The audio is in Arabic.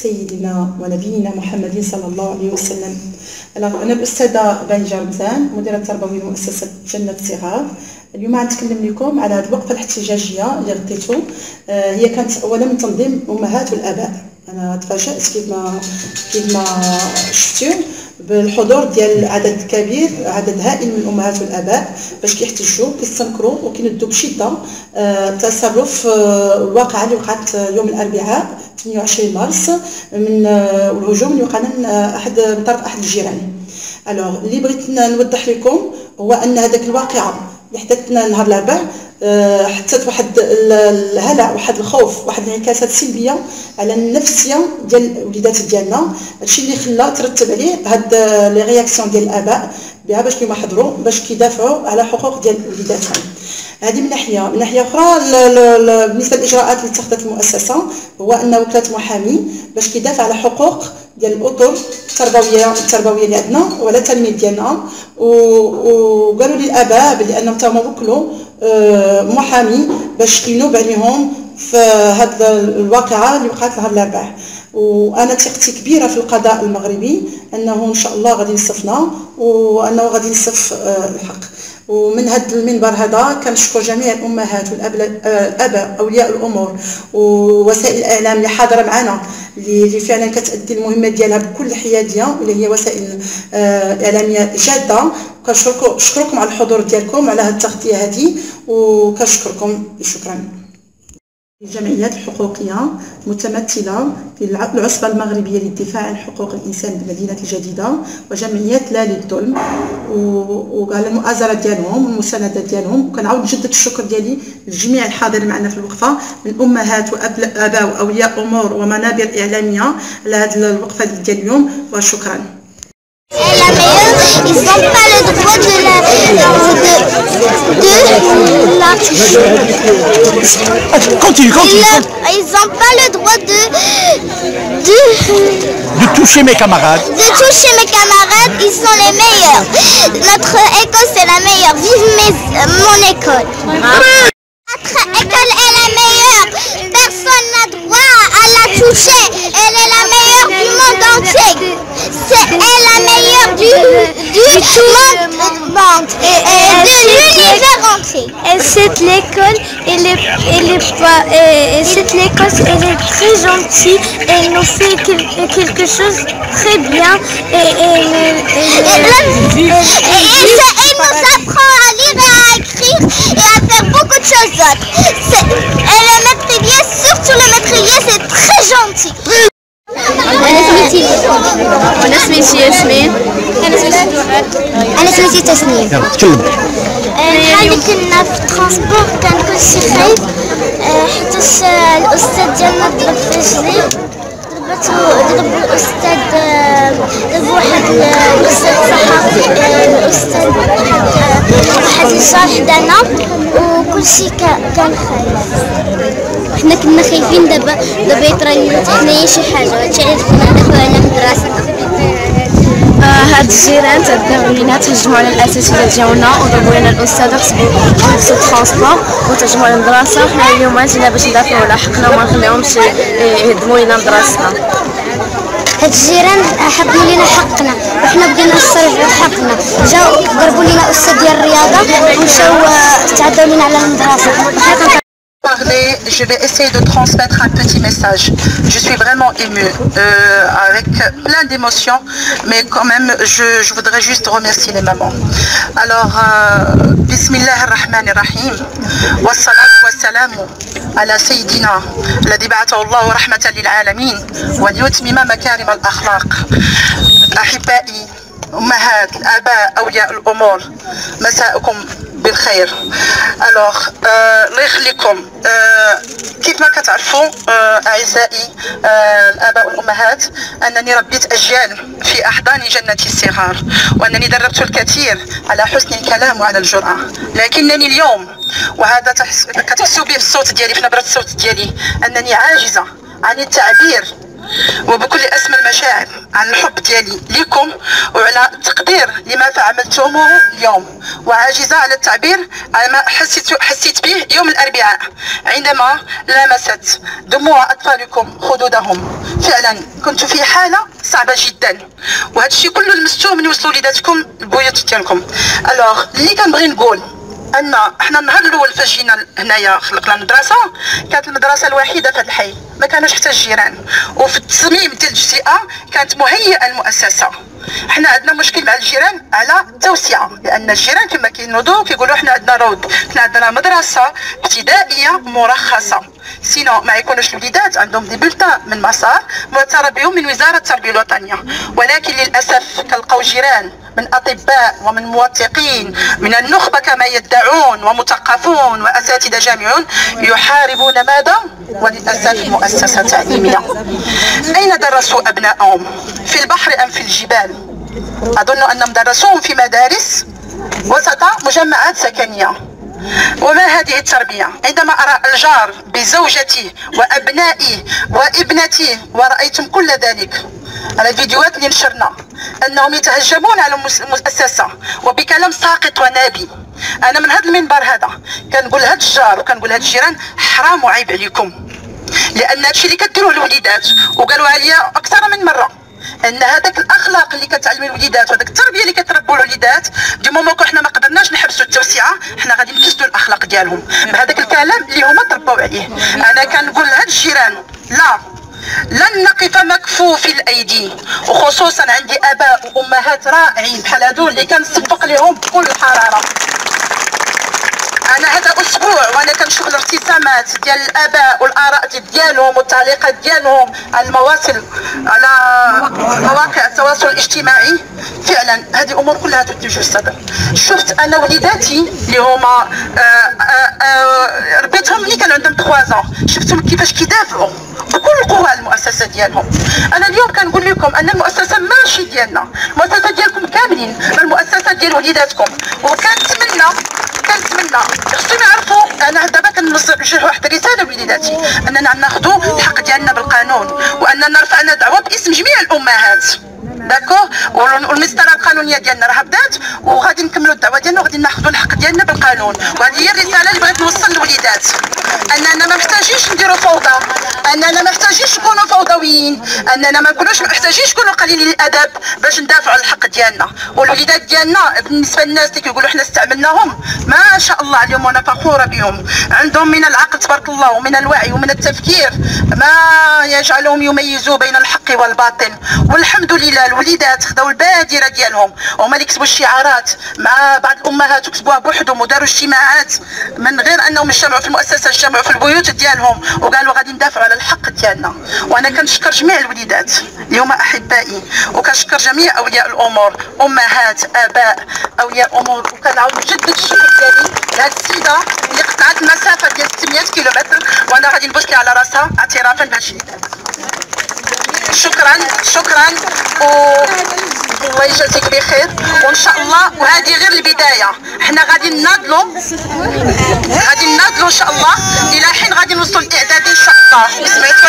سيدنا ونبينا محمد صلى الله عليه وسلم. أنا الأستاذة بانجا رمزان، مديرة تربوية لمؤسسة جنة الصغار. اليوم غنتكلم لكم على هذه الوقفة الاحتجاجية اللي غديتو. هي كانت أولا من تنظيم الأمهات والآباء. أنا تفاجأت كيف ما شفتو بالحضور ديال عدد كبير، عدد هائل من الامهات والاباء باش كيحتجوا كيستنكروا وكيندوا بشده تصرف الواقعه اللي وقعت يوم الاربعاء 28 مارس من الهجوم اللي وقع من طرف احد الجيران. الوغ اللي بغيت نوضح لكم هو ان هذاك الواقعه اللي حدثت نهار الاربعاء حطت واحد الهلع، واحد الخوف، واحد الانعكاسات سلبيه على النفسيه ديال الوليدات ديالنا. هادشي اللي خلى ترتب عليه هاد لي رياكسيون ديال الاباء بها باش كيما حضروا باش كيدافعوا على حقوق ديال وليداتهم. هذه من ناحيه اخرى بالنسبه للاجراءات اللي اتخذت المؤسسه هو ان وكلت محامي باش كيدافع على حقوق ديال الاطر التربويه اللي عندنا وعلى التلميذ ديالنا، وقالوا للاباء بلي انهم تما وكلوا محامي باش ينوب عليهم في هذه الواقعه اللي وقعت نهار الاربعاء. وانا ثقتي كبيره في القضاء المغربي انه ان شاء الله غادي ينصفنا وانه غادي ينصف الحق. ومن هذا المنبر هذا كنشكر جميع الامهات والاباء اولياء الامور ووسائل الاعلام اللي حاضره معنا، اللي فعلا كتأدي المهمه ديالها بكل حياديه، واللي هي وسائل اعلاميه جاده. كنشكركم على الحضور ديالكم على هذه التغطيه هذه، وكنشكركم. شكرا. الجمعيات الحقوقيه متمثله في العصبه المغربيه للدفاع عن حقوق الانسان بالمدينه الجديده وجمعيه لا للظلم، وعلى المؤازره ديالهم والمسانده ديالهم. وكنعاود نجدد الشكر ديالي لجميع الحاضرين معنا في الوقفه من امهات واباء واولياء امور ومنابر اعلاميه على هذه الوقفه ديال اليوم، وشكرا. Ils n'ont pas le droit de la toucher. Continue. Ils n'ont pas le droit de toucher mes camarades. De toucher mes camarades, ils sont les meilleurs. Notre école c'est la meilleure. Vive mon école. Notre école est la meilleure. Personne n'a droit à la toucher. Elle est la meilleure du monde entier. C'est elle la meilleure du monde et de l'univers entier. Et cette école, elle est très gentille. Elle nous fait quelque chose très bien. Elle nous apprend à lire et à écrire et à faire beaucoup de choses d'autres. Et le maîtrier, surtout le maîtrier, c'est très gentil. أنا سميتي ياسمين. أنا سميتي تسنيم. حالي كنا في الترونسبور كان كلشي خايف حيت الأستاذ ديالنا ضرب في رجلي، ضرب الأستاذ، ضرب واحد الأستاذ صحافي، الأستاذ واحد الشارح حدانا، وكلشي كان خايف. حنا كنا خايفين دابا يطرا حنايا شي حاجه، هادشي علاش كنا ندخلو على المدرسه. هاد الجيران تهجموا لينا، تهجموا على الاساتذه ديالنا وضربوا لنا الاستاذ، حبسوا الترونسبور وتهجموا على المدرسه. حنا اليوم جينا باش ندافعوا على حقنا وما نخليهمش يهدموا لنا مدرستنا. هاد الجيران حبوا لينا حقنا وحنا بغينا نسترجعوا حقنا. جاو ضربوا لينا استاذ ديال الرياضه ومشاو تعداو لينا على المدرسه. Je vais essayer de transmettre un petit message. Je suis vraiment émue, avec plein d'émotions, mais quand même, je voudrais juste remercier les mamans. Alors, Bismillah ar-Rahman ar-Rahim, wa salatu wa salamu ala Sayyidina, الذي بعثه الله رحمة للعالمين وليتمم مكارم الأخلاق. أحبائي، أمهات، الآباء، أولياء الأمور، مساءكم بالخير. الوغ الله يخليكم، كيف ما كتعرفوا اعزائي الاباء والامهات انني ربيت اجيال في احضان جنة الصغار، وانني دربت الكثير على حسن الكلام وعلى الجرأة. لكنني اليوم، وهذا كتحسوا به في الصوت ديالي، في نبرة الصوت ديالي، انني عاجزة عن التعبير وبكل اسمى المشاعر عن الحب ديالي لكم وعلى التقدير لما فعلتموه اليوم، وعاجزه على التعبير على ما حسيت به يوم الاربعاء عندما لامست دموع اطفالكم خدودهم. فعلا كنت في حاله صعبه جدا، وهذا الشيء كله لمستوه من يوصلوا وليداتكم البيوت ديالكم. الوغ اللي كنبغي نقول ان احنا النهار الاول فاش جينا هنايا خلقنا المدرسه، كانت المدرسه الوحيده في هذا الحي، ما كانوش حتى الجيران، وفي التصميم ديال التجزئه كانت مهيئه المؤسسه. حنا عندنا مشكل مع الجيران على التوسعه، لان الجيران كما كينوضوا كيقولوا حنا عندنا روض، حنا عندنا مدرسه ابتدائيه مرخصه، سينو ما يكونوش الوليدات عندهم دي بلتان من مسار معترف بهم من وزاره التربيه الوطنيه. ولكن للاسف كنلقاو جيران من اطباء ومن موثقين من النخبه كما يدعون ومثقفون واساتذه جامعون يحاربون ماذا؟ وللاسف مؤسسه تعليميه. اين درسوا ابنائهم؟ في البحر ام في الجبال؟ اظن انهم درسوهم في مدارس وسط مجمعات سكنيه. وما هذه التربية؟ عندما أرى الجار بزوجتي وأبنائي وابنتي، ورأيتم كل ذلك على الفيديوهات اللي نشرنا، أنهم يتهجمون على المؤسسة وبكلام ساقط ونابي. أنا من هذا المنبر هذا كنقول هاد الجار وكنقول هاد الجيران حرام وعيب عليكم، لأن هادشي اللي كديروه الوليدات وقالوها لي أكثر من مرة، ان هذاك الاخلاق اللي كتعلمي الوليدات وهذاك التربيه اللي كتربوا الوليدات دي مومون حنا ما قدرناش نحبسوا التوسعه، حنا غادي نكسدوا الاخلاق ديالهم بهذاك الكلام اللي هما تربوا عليه. انا كنقول لهاد الجيران لا، لن نقف مكفوفي الايدي، وخصوصا عندي اباء وامهات رائعين بحال هادو اللي كنصفق لهم بكل حراره. انا هذا اسبوع وانا كنشوف الارتسامات ديال الاباء والاراء ديالهم والتعليقات ديالهم على على مواقع التواصل الاجتماعي. فعلا هذه امور كلها تثلج الصدر. شفت انا وليداتي اللي هما ربيتهم ملي كان عندهم 3 شفتهم كيفاش كيدافعوا بكل القوه على المؤسسه ديالهم. انا اليوم كنقول لكم ان المؤسسه ماشي ديالنا، المؤسسه ديالكم كاملين، المؤسسه ديال وليداتكم. وكنتمنى خصهم يعرفوا، انا دابا كنوجه واحد الرساله لوليداتي اننا ناخذوا الحق ديالنا بالقانون، واننا رفعنا دعوه باسم جميع الامهات. داكور، والمسطره القانونيه ديالنا راه بدات، وغادي نكملوا الدعوه ديالنا وغادي ناخذوا الحق ديالنا بالقانون. وهذه هي الرساله اللي بغيت نوصل للوليدات، اننا ما محتاجينش نديروا فوضى، اننا ما محتاجينش نكونوا فوضويين، اننا ما محتاجينش نكونوا قليلين الادب باش ندافعوا على الحق ديالنا. والوليدات ديالنا بالنسبه للناس اللي كيقولوا حنا استعملناهم، ما شاء الله عليهم وانا فخوره بهم، عندهم من العقل تبارك الله ومن الوعي ومن التفكير ما يجعلهم يميزوا بين الحق والباطل. والحمد لله الوليدات خداو البادره ديالهم، وهما اللي كتبوا الشعارات مع بعض الامهات وكتبوها بوحدهم وداروا اجتماعات من غير انهم اجتمعوا في المؤسسه، اجتمعوا في البيوت ديالهم وقالوا غادي ندافعوا على الحق ديالنا. وانا كنشكر جميع الوليدات اليوم احبائي، وكنشكر جميع اولياء الامور، امهات اباء اولياء امور، وكنعاود نجدد الشكر ديالي لهاد السيده اللي قطعت المسافه ديال 600 كيلومتر وانا غادي نبوس لها على راسها اعترافا بهادشي اللي دارت. شكرا الله يجازيك بخير، وان شاء الله. وهذه غير البدايه، حنا غادي نناضلوا ان شاء الله الى حين غادي نوصلوا للاعداد ان شاء الله. سمعت